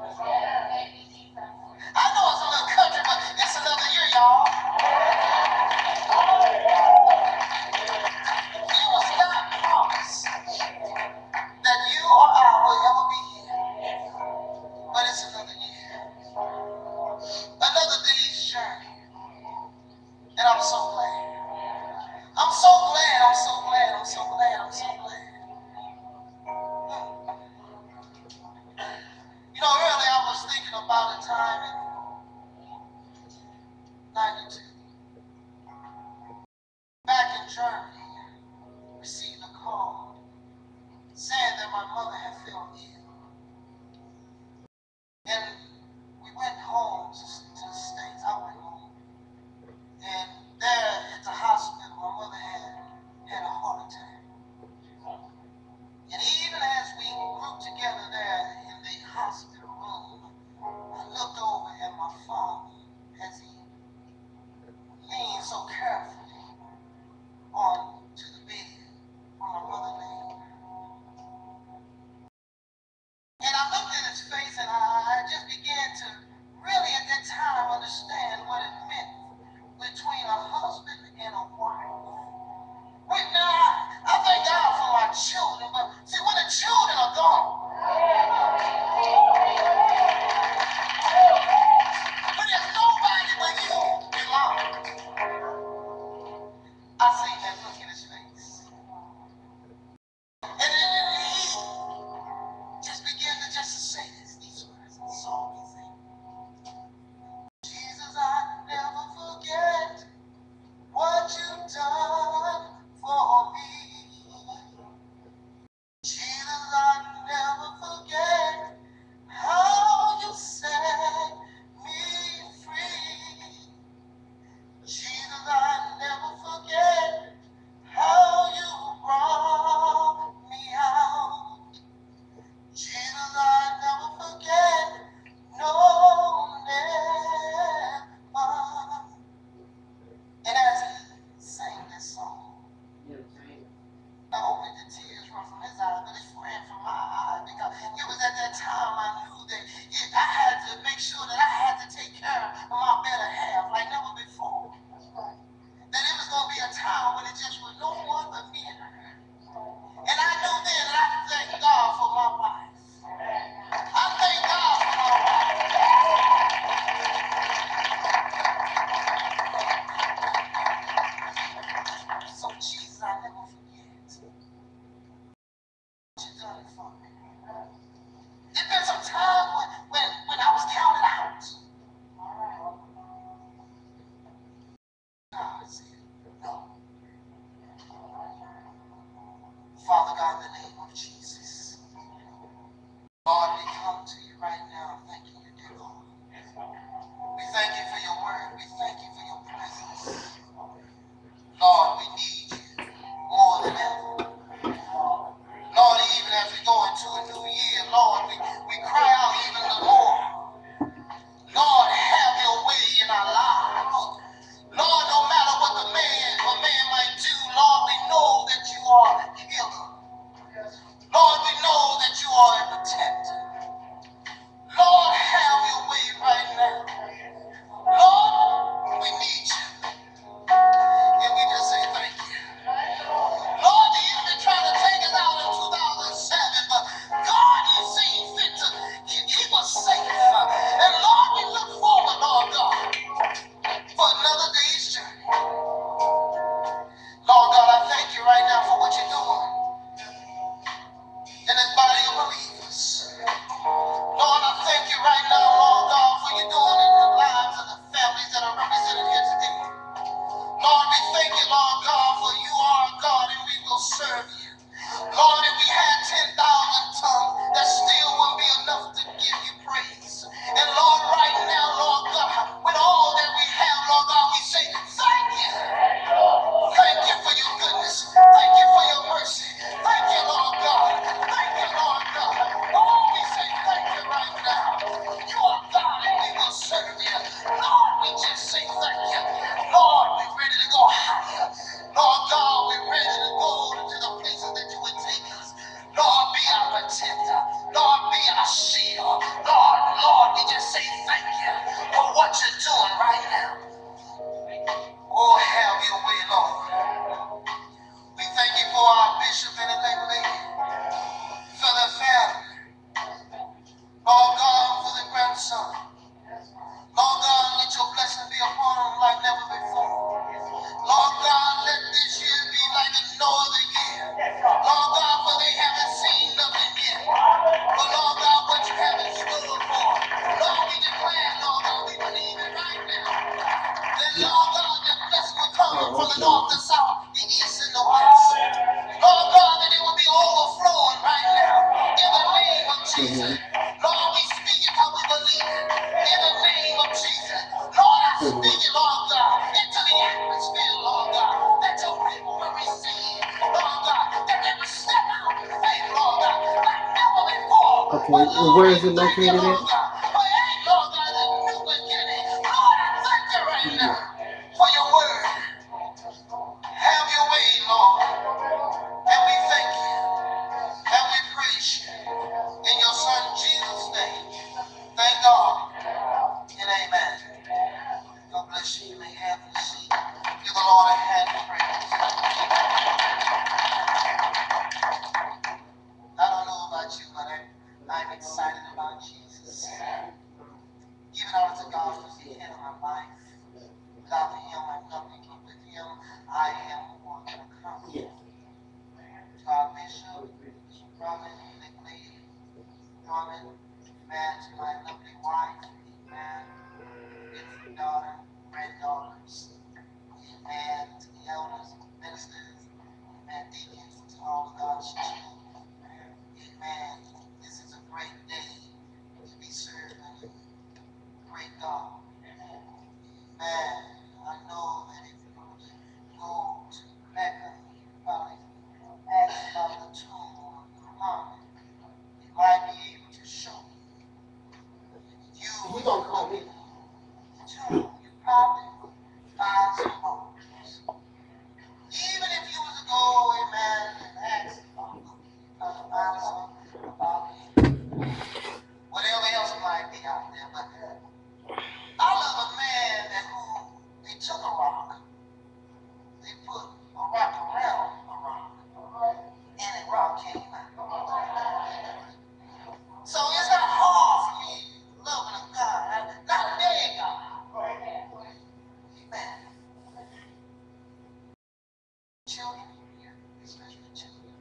I know it's a little country, but it's another year, y'all. You was not promised that you or I will ever be here, but it's another year, another day's journey, and I'm so glad. I'm so glad, I'm so glad, I'm so glad, I'm so glad. You know, earlier I was thinking about a time in 92. Back in Germany, received a call saying that my mother had fell ill. And we went home to the States. I went home. And there at the hospital, my mother had a heart attack. And even as we grouped together there in the hospital room, I looked over at my father as he leaned so carefully onto the bed where my mother lay. And I looked at his face and I just began to really at that time understand what it meant between a husband and a wife. Now, I thank God for my children, but see, when the children are gone, when there's nobody but you and mom, I seen that look in his face. And then he just began to say these words. That's all he said. Jesus, I never forget what you've done for me. Jesus, I never forget how you set me free. Jesus, I never forget how you brought me out. Jesus, I never forget, no, never. And as he sang this song, not only did tears run from his eyes, but it ran from my eyes, because it was at that time I knew that I had to make sure that I had to take care of my better half like never before. That it was going to be a time when it just was no one but me and her. And I knew then that I thank God for my wife. I thank God for my wife. So Jesus, I never forget what you done for me. There's been some times when I was counted out. God said, no. Father God, in the name of Jesus, Lord, we come to you right now thanking you, dear Lord. We thank you for your word. We thank you for your presence. Lord, we need you more than ever. Lord, even as we go into a new year, Lord, we cry out even the more. Lord, have your way in our lives. Lord, no matter what a man might do, Lord, we know that you are a healer. Lord, we know that you are a protector. Lord, have your way right now. Lord, we need you. And we just say thank you. Lord, the enemy tried to take us out in 2007, but God, you seem fit to keep us safe. And Lord, we look forward, Lord God, for another day's journey. Lord God, I thank you right now for what you're doing in this body of believers. Lord, I thank you right now, Lord God, for you doing it in the lives of the families that are represented here today. Lord, we thank you, Lord God, for you are God and we will serve you. Lord, if we had 10,000 tongues, that still wouldn't be enough to give you praise. And Lord, right now, Lord God, with all that we have, Lord God, we say thank you. Thank you for your goodness. Thank you for your mercy. Thank you, Lord God. Thank you, Lord God. Oh, we say thank you right now. You son. Lord God, let your blessing be upon them like never before. Lord God, let this year be like no other year. Lord God, for they haven't seen nothing yet. But Lord God, what you have in store for. Lord, we declare, Lord God, we believe it right now. That Lord God, that blessing will come from the north, the south, the east, and the west. Lord God, that it will be overflowing right now. In the name of Jesus. Lord, we speak it how we believe it. In the name of Jesus. Lord, I speak it, Lord God, into the atmosphere, Lord God, that your people will receive, Lord God, that they will step out in faith, Lord God, like never before. Okay, and where is it located at? Lord God, for ain't, Lord God, a new beginning. Lord, I thank you right now for your word. Have your way, Lord. And we thank you. And we praise you. In your son Jesus' name. Thank God. And amen. God bless you. You may have your seat. Give the Lord a hand of praise. I don't know about you, but I'm excited about Jesus. Giving honor to God for the head of my life. Without him, I'm nothing. With him, I am more than a conqueror. God, Bishop, Robin, Nick Lady, Norman, amen, to my lovely wife, amen, beautiful daughter, granddaughters, amen, to the elders, ministers, amen, deacons, to all of God's children, amen. This is a great day to be serving a great God. Amen. I know that if you were to go to Mecca, you probably ask about the tomb of Muhammad. It might be able to show you. You will go in the tomb. You probably find some bones. Even if you was to go, amen, and ask about find some about whatever else might be out there. But I love a man that who they took a rock. They put a rock around a rock, and a rock came out. So it's not hard for me loving a God, not a dead God. Amen. Children, especially children.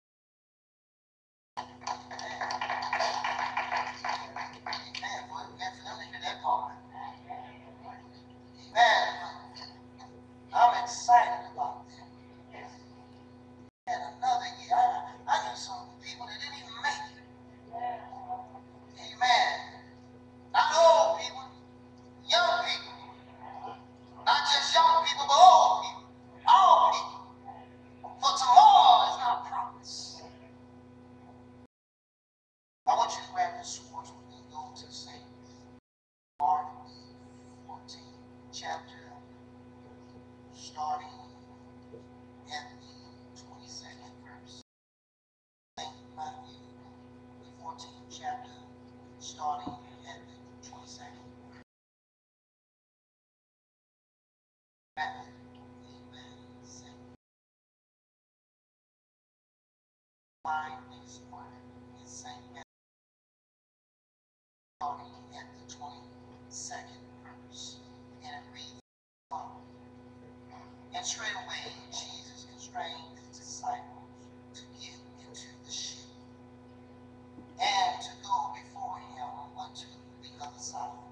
Amen. Boy, man, for them to hear that part. Amen. I'm excited about that. And another year, I knew some people that didn't even make it. Amen. Not old people, young people. Not just young people, but old people. All people. For tomorrow is not promised. I want you to grab your swords with me and go to St. Mark 14, chapter, starting at the 22nd verse. St. Matthew, the 14th chapter, starting at the 22nd verse. Matthew, amen. St. Find this word in St. Matthew, starting at the 22nd verse. And it reads, and straightway Jesus constrained his disciples to get into the ship and to go before him unto the other side.